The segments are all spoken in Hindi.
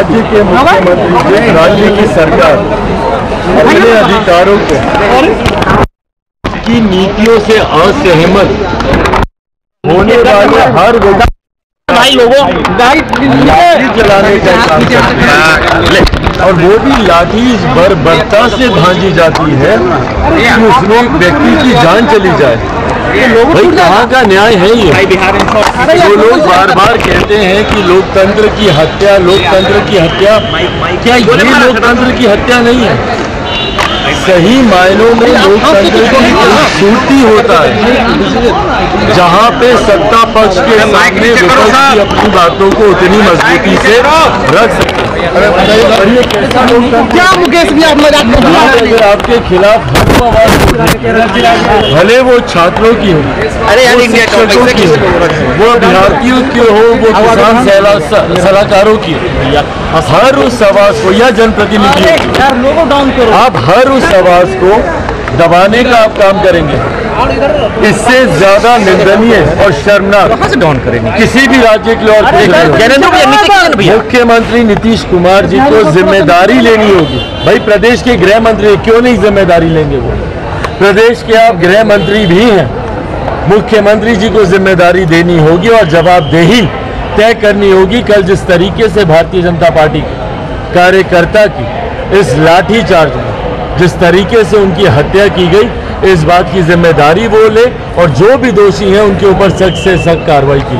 राज्य के मुख्यमंत्री, राज्य की सरकार अपने अधिकारों को की नीतियों से असहमत होने वाले हर भाई लोगों लाठी चलाने का काम करते हैं, और वो भी लाठी इस बर्बरता से भांजी जाती है कि उसमें व्यक्ति की जान चली जाए। भाई कहाँ का न्याय है ये? जो लोग बार बार कहते हैं कि लोकतंत्र की हत्या, लोकतंत्र की हत्या, क्या ये लोकतंत्र की हत्या नहीं है? सही मायनों में लोकतंत्र की खूबसूरती होता है जहाँ पे सत्ता पक्ष के सामने विपक्ष की अपनी बातों को उतनी मजबूती से रख सकते हैं। क्या मुकेश भी आप मजाक कर रहे हैं? अगर आपके खिलाफ भले वो छात्रों की हो, शिक्षकों की हो, वो अभ्यर्थियों की हो, वो किसान सलाहकारों की हो, हर उस आवाज को या जनप्रतिनिधियों, आप हर उस आवाज को दबाने का आप काम करेंगे। इससे ज्यादा निंदनीय और शर्मनाक डाउन करेंगे किसी भी राज्य के लिए मुख्यमंत्री नीतीश कुमार जी को जिम्मेदारी लेनी होगी। भाई प्रदेश के गृह मंत्री क्यों नहीं जिम्मेदारी लेंगे? वो प्रदेश के आप गृह मंत्री भी हैं, मुख्यमंत्री जी को जिम्मेदारी देनी होगी और जवाबदेही तय करनी होगी। कल जिस तरीके से भारतीय जनता पार्टी के कार्यकर्ता की इस लाठी चार्ज में जिस तरीके से उनकी हत्या की गई, इस बात की जिम्मेदारी वो ले और जो भी दोषी हैं उनके ऊपर सख्त से सख्त कार्रवाई की।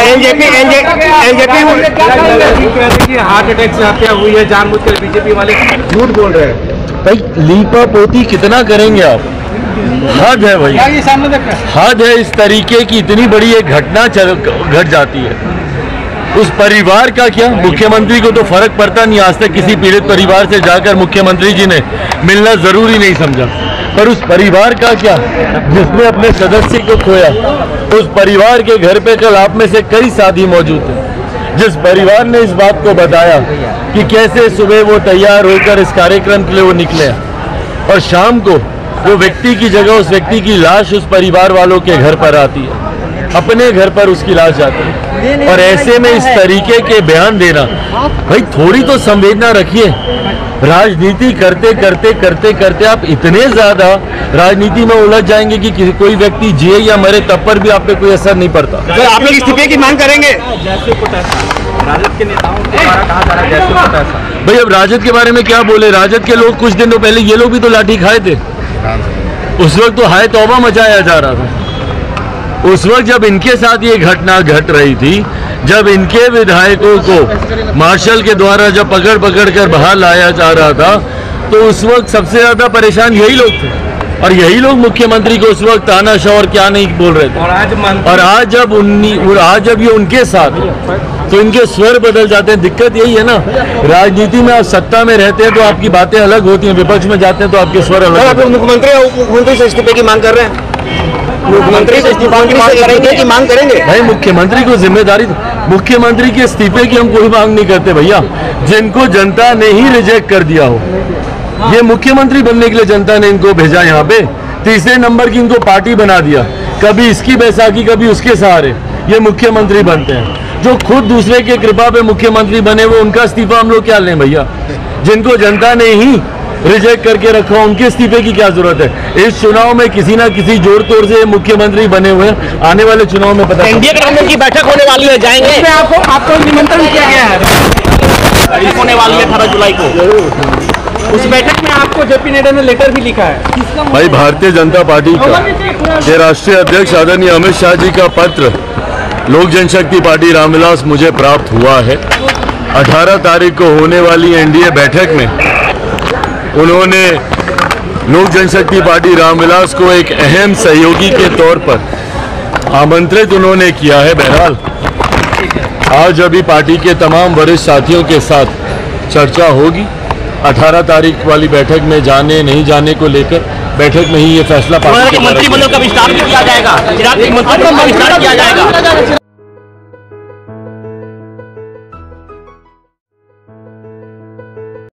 हार्ट अटैक से हत्या हुई है, जानबूझकर बीजेपी वाले झूठ बोल रहे हैं। भाई लीपा पोती कितना करेंगे आप? हद है भाई, हद है। इस तरीके की इतनी बड़ी एक घटना घट जाती है, उस परिवार का क्या? मुख्यमंत्री को तो फर्क पड़ता नहीं। आज तक किसी पीड़ित परिवार से जाकर मुख्यमंत्री जी ने मिलना जरूरी नहीं समझा, पर उस परिवार का क्या जिसने अपने सदस्य को खोया? उस परिवार के घर पे कल आप में से कई साथी मौजूद थे, जिस परिवार ने इस बात को बताया कि कैसे सुबह वो तैयार होकर इस कार्यक्रम के लिए वो निकले और शाम को वो व्यक्ति की जगह उस व्यक्ति की लाश उस परिवार वालों के घर पर आती है, अपने घर पर उसकी लाश जाती है। और ऐसे में इस तरीके के बयान देना, भाई थोड़ी तो संवेदना रखिए। राजनीति करते करते करते करते आप इतने ज्यादा राजनीति में उलझ जाएंगे कि कोई व्यक्ति जिए या मरे तब पर भी आप पे कोई असर नहीं पड़ता। सर आप लोग इस्तीफे की मांग करेंगे? राजद के नेताओं द्वारा कहा जा रहा है। भाई अब राजद के बारे में क्या बोले? राजद के लोग कुछ दिनों पहले ये लोग भी तो लाठी खाए थे, उस वक्त तो हाय तौबा मचाया जा रहा था। उस वक्त जब इनके साथ ये घटना घट रही थी, जब इनके विधायकों को मार्शल के द्वारा जब पकड़ पकड़ कर बाहर लाया जा रहा था, तो उस वक्त सबसे ज्यादा परेशान यही लोग थे और यही लोग मुख्यमंत्री को उस वक्त तानाशाह और क्या नहीं बोल रहे थे। और आज जब ये उनके साथ तो इनके स्वर बदल जाते हैं। दिक्कत यही है ना, राजनीति में आप सत्ता में रहते हैं तो आपकी बातें अलग होती हैं, विपक्ष में जाते हैं तो आपके स्वर अलग। आप मुख्यमंत्री से इस्तीफे की मांग कर रहे हैं? मुख्यमंत्री से इस्तीफे की मांग करेंगे? भाई मुख्यमंत्री को जिम्मेदारी, मुख्यमंत्री के इस्तीफे की हम कोई मांग नहीं करते भैया। जिनको जनता ने ही रिजेक्ट कर दिया हो, ये मुख्यमंत्री बनने के लिए जनता ने इनको भेजा यहाँ पे, तीसरे नंबर की इनको पार्टी बना दिया, कभी इसकी बैसाखी कभी उसके सहारे ये मुख्यमंत्री बनते हैं। जो खुद दूसरे के कृपा पे मुख्यमंत्री बने वो उनका इस्तीफा हम लोग क्या लें भैया? जिनको जनता ने ही रिजेक्ट करके रखा उनके इस्तीफे की क्या जरूरत है? इस चुनाव में किसी ना किसी जोड़ तोड़ से मुख्यमंत्री बने हुए हैं, आने वाले चुनाव में पता एनडीए गठबंधन की बैठक होने वाली है, जाएंगे? आपको निमंत्रण किया गया है, होने वाली है 18 जुलाई को। उस बैठक में आपको जेपी नड्डा ने लेटर भी लिखा है। भाई भारतीय जनता पार्टी का के राष्ट्रीय अध्यक्ष आदरणीय अमित शाह जी का पत्र लोक जनशक्ति पार्टी रामविलास मुझे प्राप्त हुआ है। 18 तारीख को होने वाली एनडीए बैठक में उन्होंने लोक जनशक्ति पार्टी रामविलास को एक अहम सहयोगी के तौर पर आमंत्रित उन्होंने किया है। बहरहाल आज अभी पार्टी के तमाम वरिष्ठ साथियों के साथ चर्चा होगी। 18 तारीख वाली बैठक में जाने नहीं जाने को लेकर बैठक में ही ये फैसला पार्टी के मंत्रिमंडल का विस्तार भी किया जाएगा। मंत्रिमंडल का विस्तार किया जाएगा।